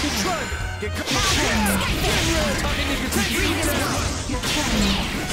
Try me. Get real talking niggas. Take it.